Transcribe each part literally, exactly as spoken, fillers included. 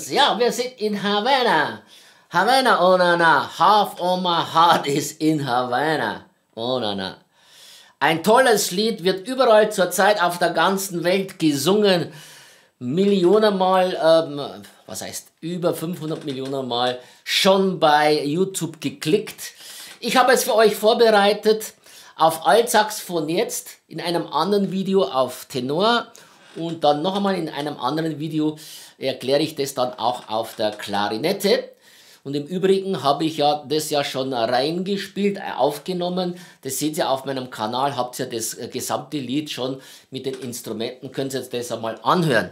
Greetings. Ja, wir sind in Havana. Havana, oh na na. Half of my heart is in Havana. Oh na na. Ein tolles Lied, wird überall zurzeit auf der ganzen Welt gesungen. Millionen Mal, ähm, was heißt über fünfhundert Millionen Mal schon bei YouTube geklickt. Ich habe es für euch vorbereitet auf Altsaxophon jetzt, in einem anderen Video auf Tenor und dann noch einmal in einem anderen Video erkläre ich das dann auch auf der Klarinette. Und im Übrigen habe ich ja das ja schon reingespielt, aufgenommen. Das seht ihr auf meinem Kanal, habt ihr das gesamte Lied schon mit den Instrumenten, könnt ihr das einmal anhören.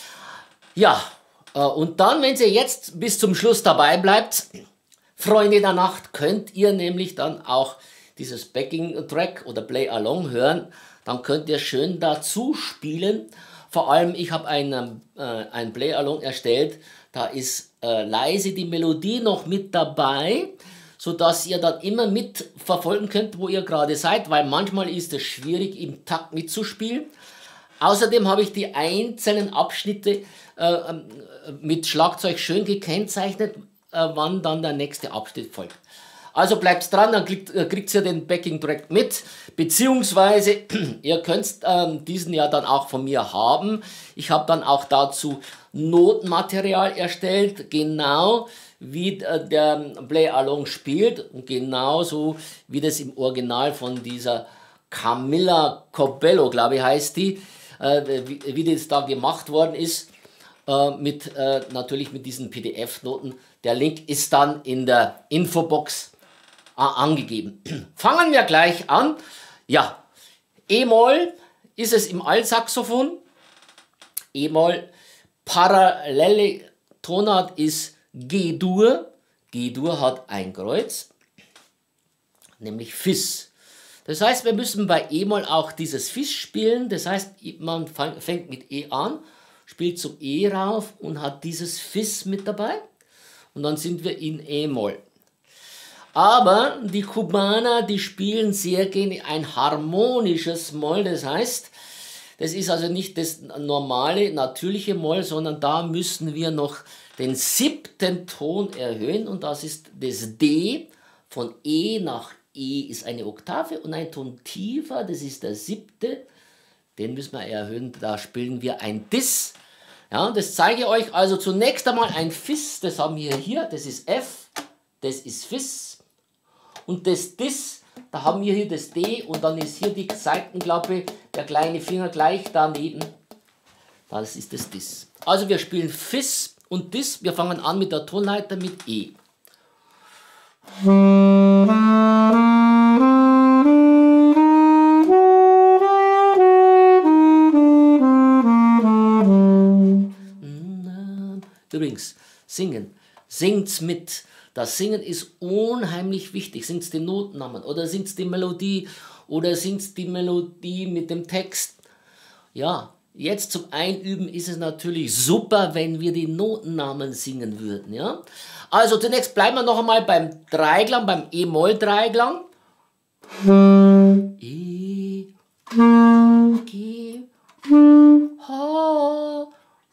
Ja, und dann, wenn ihr jetzt bis zum Schluss dabei bleibt, Freunde der Nacht, könnt ihr nämlich dann auch dieses Backing-Track oder Play-Along hören. Dann könnt ihr schön dazu spielen. Vor allem, ich habe ein, äh, ein Play-Along erstellt, da ist äh, leise die Melodie noch mit dabei, sodass ihr dann immer mitverfolgen könnt, wo ihr gerade seid, weil manchmal ist es schwierig, im Takt mitzuspielen. Außerdem habe ich die einzelnen Abschnitte äh, mit Schlagzeug schön gekennzeichnet, äh, wann dann der nächste Abschnitt folgt. Also bleibt dran, dann kriegt, äh, kriegt ihr den Backing-Track mit, beziehungsweise ihr könnt ähm, diesen ja dann auch von mir haben. Ich habe dann auch dazu Notenmaterial erstellt, genau wie äh, der Play-Along spielt und genauso wie das im Original von dieser Camilla Cabello, glaube ich, heißt die, äh, wie, wie das da gemacht worden ist, äh, mit, äh, natürlich mit diesen P D F-Noten. Der Link ist dann in der Infobox angegeben. Fangen wir gleich an. Ja, E-Moll ist es im Altsaxophon. E-Moll, parallele Tonart ist G-Dur. G-Dur hat ein Kreuz, nämlich Fis. Das heißt, wir müssen bei E-Moll auch dieses Fis spielen. Das heißt, man fängt mit E an, spielt zum E rauf und hat dieses Fis mit dabei. Und dann sind wir in E-Moll. Aber die Kubaner, die spielen sehr gerne ein harmonisches Moll, das heißt, das ist also nicht das normale, natürliche Moll, sondern da müssen wir noch den siebten Ton erhöhen und das ist das D. Von E nach E ist eine Oktave und ein Ton tiefer, das ist der siebte, den müssen wir erhöhen, da spielen wir ein Dis. Ja, das zeige ich euch also zunächst einmal ein Fis, das haben wir hier, das ist F, das ist Fis. Und das Dis, da haben wir hier das D und dann ist hier die Seitenklappe, der kleine Finger gleich daneben. Das ist das Dis. Also wir spielen Fis und Dis. Wir fangen an mit der Tonleiter mit E. Übrigens, singen. Singt's mit. Das Singen ist unheimlich wichtig. Singt's den Notennamen oder singt's die Melodie oder singt's die Melodie mit dem Text. Ja, jetzt zum Einüben ist es natürlich super, wenn wir die Notennamen singen würden. Ja? Also zunächst bleiben wir noch einmal beim Dreiklang, beim E-Moll-Dreiklang. E, G, H,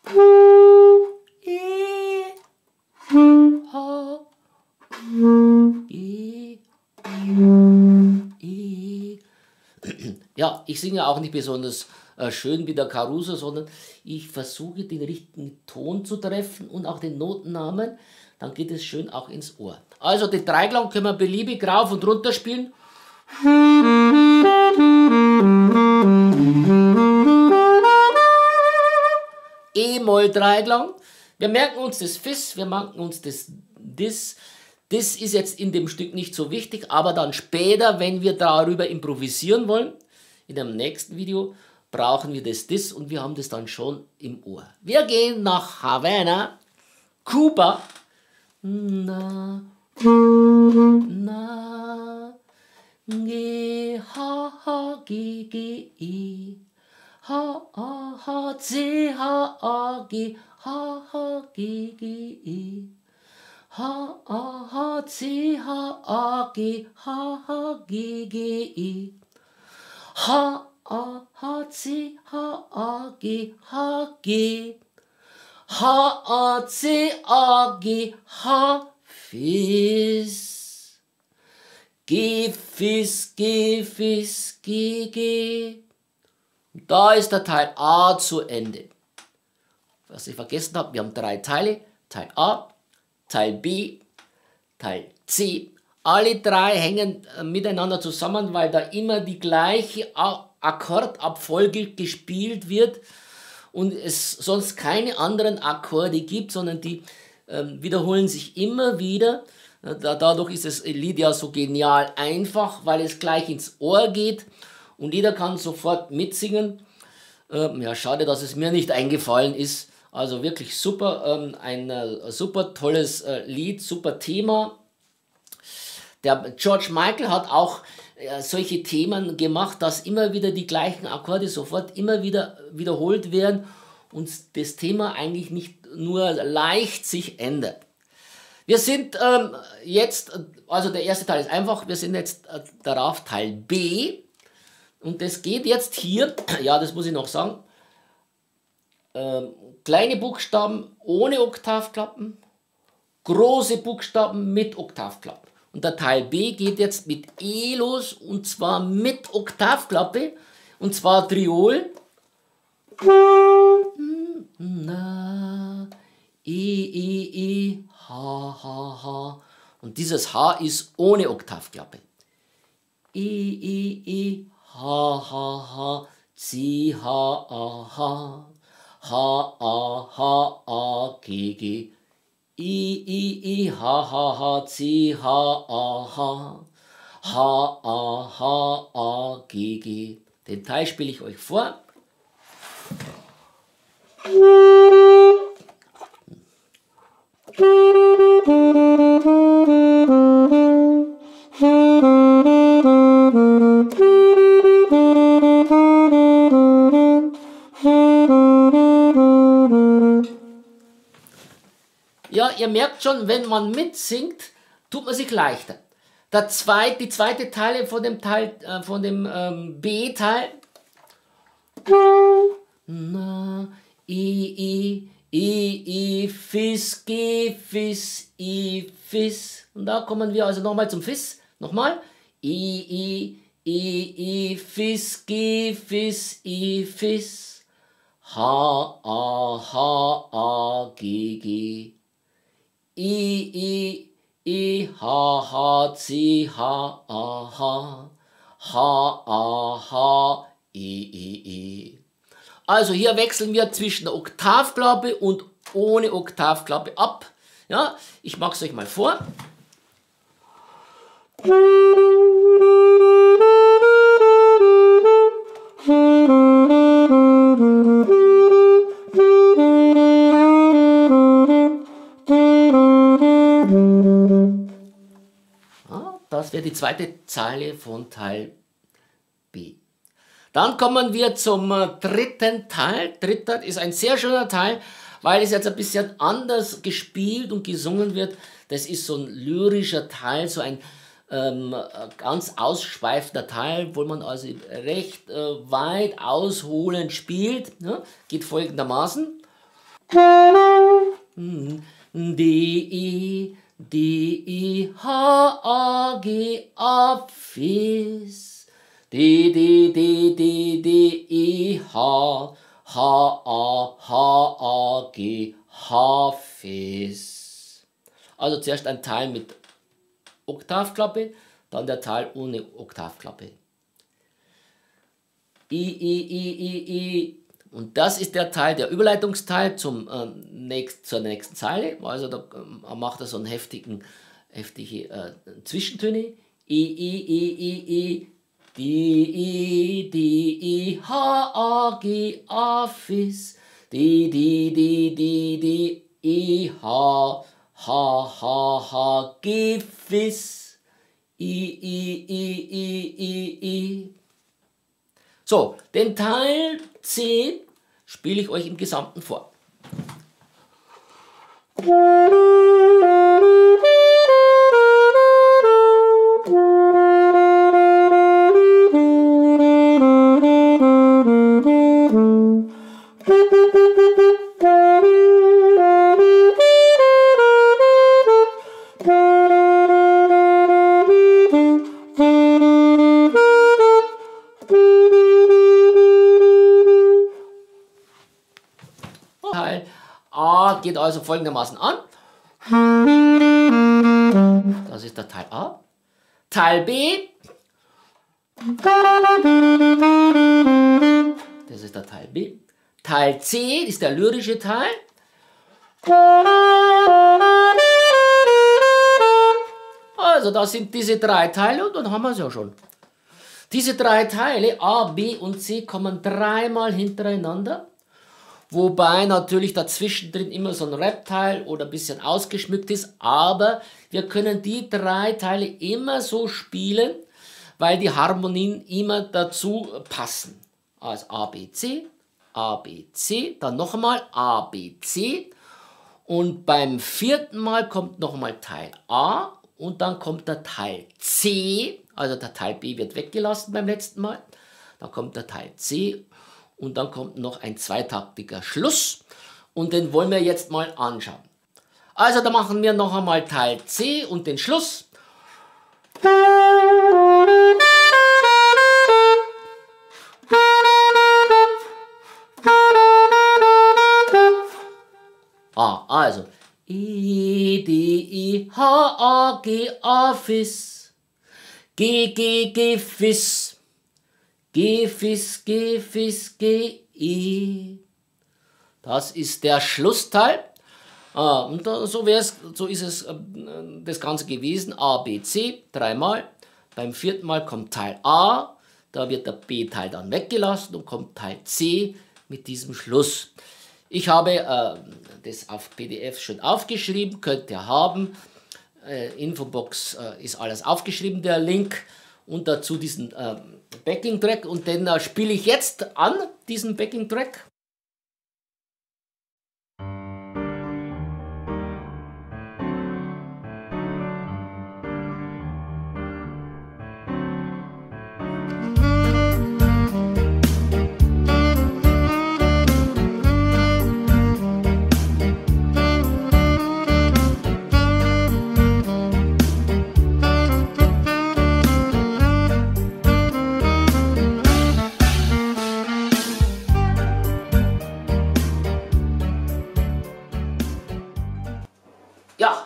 E, H, E, E. Ja, ich singe auch nicht besonders äh, schön wie der Caruso, sondern ich versuche den richtigen Ton zu treffen und auch den Notennamen, dann geht es schön auch ins Ohr. Also den Dreiklang können wir beliebig rauf und runter spielen. E-Moll-Dreiklang. Wir merken uns das Fis, wir merken uns das Dis. Das ist jetzt in dem Stück nicht so wichtig, aber dann später, wenn wir darüber improvisieren wollen, in dem nächsten Video, brauchen wir das Dis und wir haben das dann schon im Ohr. Wir gehen nach Havana, Kuba. Na, na, G, H, H, G, G, E, H, A, H, C, H, A, G, H, H, G, G, E. H, A, H, C, H, A, G, H, H, G, G, E. H, A, H, C, H, A, G, H, G. H A C A G, Hafiz. G, Fis, G, Fis, G, G. Da ist der Teil A zu Ende. Was ich vergessen habe, wir haben drei Teile. Teil A, Teil B, Teil C. Alle drei hängen miteinander zusammen, weil da immer die gleiche Akkordabfolge gespielt wird und es sonst keine anderen Akkorde gibt, sondern die äh, wiederholen sich immer wieder. Dadurch ist das Lied ja so genial einfach, weil es gleich ins Ohr geht und jeder kann sofort mitsingen. Ähm, ja, schade, dass es mir nicht eingefallen ist. Also wirklich super, ähm, ein äh, super tolles äh, Lied, super Thema. Der George Michael hat auch äh, solche Themen gemacht, dass immer wieder die gleichen Akkorde sofort immer wieder wiederholt werden und das Thema eigentlich nicht nur leicht sich ändert. Wir sind ähm, jetzt, also der erste Teil ist einfach, wir sind jetzt äh, darauf Teil B und das geht jetzt hier, ja, das muss ich noch sagen, ähm, kleine Buchstaben ohne Oktavklappen, große Buchstaben mit Oktavklappen. Und der Teil B geht jetzt mit E los und zwar mit Oktavklappe und zwar Triol. Na, E, E, E, H, H, H. Und dieses H ist ohne Oktavklappe. E, E, E, H, H, H, C, H, A, H. H, A, H, A, G, G. I, I, I, H, H, H, C, H, A, H. H, A, H, A, G, G. Den Teil spiele ich euch vor. Ja, ihr merkt schon, wenn man mitsingt, tut man sich leichter. Der zweite, die zweite Teile von dem Teil, äh, von dem ähm, B-Teil. Na, I, I, I, I, Fis, G, Fis, I, Fis. Und da kommen wir also nochmal zum Fis. Nochmal. I, I, I, I, Fis, G, Fis, I, Fis. H, A, H, A, G, G. I, I, I, H, H, C, H, A, H. H, A, H, I, I, I. Also hier wechseln wir zwischen der Oktavklappe und ohne Oktavklappe ab. Ja, ich mache es euch mal vor. Ja, das wäre die zweite Zeile von Teil B. Dann kommen wir zum dritten Teil. Dritter ist ein sehr schöner Teil, weil es jetzt ein bisschen anders gespielt und gesungen wird. Das ist so ein lyrischer Teil, so ein ähm, ganz ausschweifender Teil, wo man also recht äh, weit ausholend spielt. Ja? Geht folgendermaßen. D, E, D, E, H, A, G, A, Fis. D, D, D, D, D, E, H, H, A, H, A, G, Hafiz. Also zuerst ein Teil mit Oktavklappe, dann der Teil ohne Oktavklappe. I, I, I, I, I. Und das ist der Teil, der Überleitungsteil zum, äh, nächst, zur nächsten Zeile. Also da äh, macht er so einen heftigen, heftige äh, Zwischentöne. I, I, I, I, I. D, I, D, I, H, A, G, A, Fis. D, D, D, D, D, E, H, H, H, H, G, Fis. I, I, I, I, I, I. So, den Teil C spiele ich euch im Gesamten vor. geht also folgendermaßen an. Das ist der Teil A. Teil B. Das ist der Teil B. Teil C ist der lyrische Teil. Also das sind diese drei Teile und dann haben wir es ja schon. Diese drei Teile, A, B und C, kommen dreimal hintereinander. Wobei natürlich dazwischen drin immer so ein Rap-Teil oder ein bisschen ausgeschmückt ist. Aber wir können die drei Teile immer so spielen, weil die Harmonien immer dazu passen. Also A, B, C, A, B, C, dann noch einmal A, B, C. Und beim vierten Mal kommt noch einmal Teil A und dann kommt der Teil C. Also der Teil B wird weggelassen beim letzten Mal. Dann kommt der Teil C und dann kommt noch ein zweitaktiger Schluss. Und den wollen wir jetzt mal anschauen. Also da machen wir noch einmal Teil C und den Schluss. Ah, also E, D, I, H, A, G, A, Fis. G, G, G, Fis. G, Fis, G, Fis, G, E. Das ist der Schlussteil. Ah, und so, wär's, so ist es äh, das Ganze gewesen. A, B, C, dreimal. Beim vierten Mal kommt Teil A. Da wird der B-Teil dann weggelassen und kommt Teil C mit diesem Schluss. Ich habe äh, das auf P D F schon aufgeschrieben, könnt ihr haben. Äh, Infobox äh, ist alles aufgeschrieben, der Link. Und dazu diesen äh, Backing-Track. Und den äh, spiele ich jetzt an, diesen Backing-Track. Ja,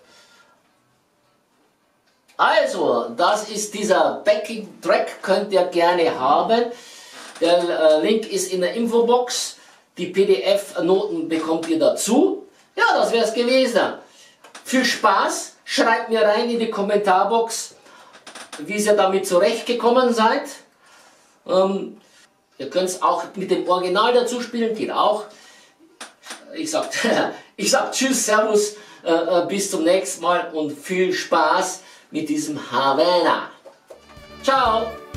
also das ist dieser Backing-Track, könnt ihr gerne haben. Der äh, Link ist in der Infobox, die P D F-Noten bekommt ihr dazu. Ja, das wäre es gewesen. Viel Spaß, schreibt mir rein in die Kommentarbox, wie ihr damit zurechtgekommen seid. Ähm, ihr könnt es auch mit dem Original dazu spielen, geht auch. Ich sag, ich sag Tschüss, Servus. Uh, uh, bis zum nächsten Mal und viel Spaß mit diesem Havana. Ciao!